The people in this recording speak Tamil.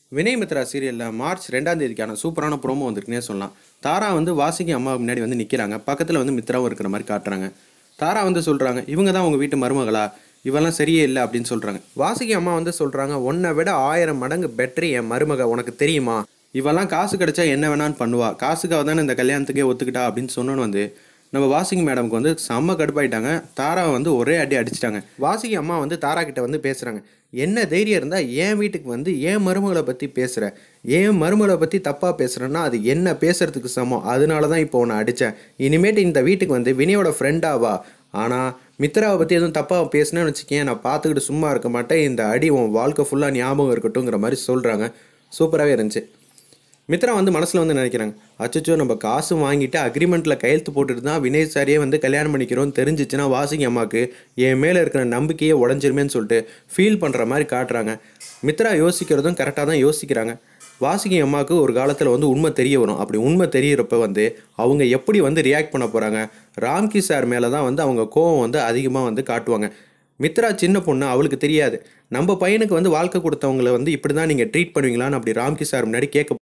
வினய் மித்ரா சீரியலில் மார்ச் 2ஆம் தேதிக்கான சூப்பரான ப்ரோமோ வந்திருக்குன்னே சொல்லலாம். தாரா வந்து வாசுகி அம்மா முன்னாடி வந்து நிற்கிறாங்க. பக்கத்தில் வந்து மித்ராவும் இருக்கிற மாதிரி காட்டுறாங்க. தாரா வந்து சொல்கிறாங்க, இவங்க தான் உங்கள் வீட்டு மருமகளா, இவெல்லாம் சரியே இல்லை அப்படின்னு சொல்கிறாங்க. வாசுகி அம்மா வந்து சொல்கிறாங்க, உன்னை விட 1000 மடங்கு பெட்ரு என் மருமக, உனக்கு தெரியுமா, இவெல்லாம் காசு கிடைச்சா என்ன வேணான்னு பண்ணுவா, காசுக்காக தானே இந்த கல்யாணத்துக்கே ஒத்துக்கிட்டா அப்படின்னு சொன்னோன்னு வந்து நம்ம வாசுகி மேடமுக்கு வந்து செம்ம கடுப்பாயிட்டாங்க. தாராவை வந்து ஒரே அடி அடிச்சிட்டாங்க. வாசுகி அம்மா வந்து தாரா கிட்ட வந்து பேசுகிறாங்க, என்ன தைரியம் இருந்தால் என் வீட்டுக்கு வந்து என் மருமகளை பற்றி பேசுகிற, என் மருமகளை பற்றி தப்பாக பேசுகிறேன்னா அது என்ன பேசுகிறதுக்கு சமம், அதனால தான் இப்போ உன்னை அடித்தேன். இனிமேட்டு இந்த வீட்டுக்கு வந்து வினயோட ஃப்ரெண்டாவா, ஆனால் மித்ராவை பற்றி எதுவும் தப்பாக பேசுனேன்னு வச்சுக்கேன், நான் பார்த்துக்கிட்டு சும்மா இருக்க மாட்டேன், இந்த அடி உன் வாழ்க்கை ஃபுல்லாக ஞாபகம் இருக்கட்டும்ங்கிற மாதிரி சொல்கிறாங்க. சூப்பராகவே இருந்துச்சு. மித்ரா வந்து மனசில் வந்து நினைக்கிறாங்க, அச்சோ நம்ம காசு வாங்கிட்டு அக்ரிமெண்ட்டில் கையெழுத்து போட்டுட்டு தான் வினய் சாரியே வந்து கல்யாணம் பண்ணிக்கிறோன்னு தெரிஞ்சிச்சுன்னா வாசுகி அம்மாவுக்கு என் மேலே இருக்கிற நம்பிக்கையே உடஞ்சிருமேன்னு சொல்லிட்டு ஃபீல் பண்ணுற மாதிரி காட்டுறாங்க. மித்ரா யோசிக்கிறதும் கரெக்டாக தான் யோசிக்கிறாங்க. வாசுகி அம்மாவுக்கு ஒரு காலத்தில் வந்து உண்மை தெரிய வரும். அப்படி உண்மை தெரியிறப்ப வந்து அவங்க எப்படி வந்து ரியாக்ட் பண்ண போகிறாங்க, ராம்கி சார் மேலே தான் வந்து அவங்க கோவம் வந்து அதிகமாக வந்து காட்டுவாங்க. மித்ரா சின்ன பொண்ணு, அவளுக்கு தெரியாது நம்ம பையனுக்கு வந்து வாழ்க்கை கொடுத்தவங்களை வந்து இப்படி தான் நீங்கள் ட்ரீட் பண்ணுவீங்களான்னு அப்படி ராம்கி சார் முன்னாடி கேட்க